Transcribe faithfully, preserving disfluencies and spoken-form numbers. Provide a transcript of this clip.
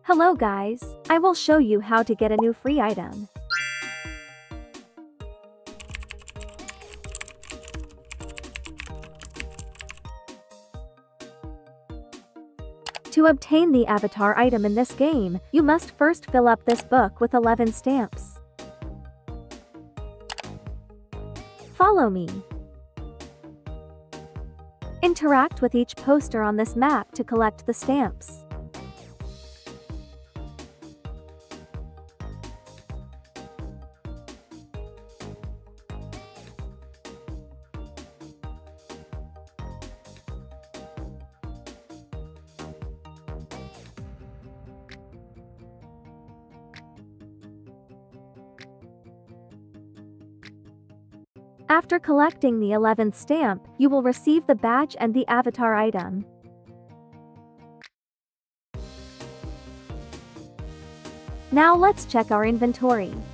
Hello guys, I will show you how to get a new free item. To obtain the avatar item in this game, you must first fill up this book with eleven stamps. Follow me. Interact with each poster on this map to collect the stamps. After collecting the eleventh stamp, you will receive the badge and the avatar item. Now let's check our inventory.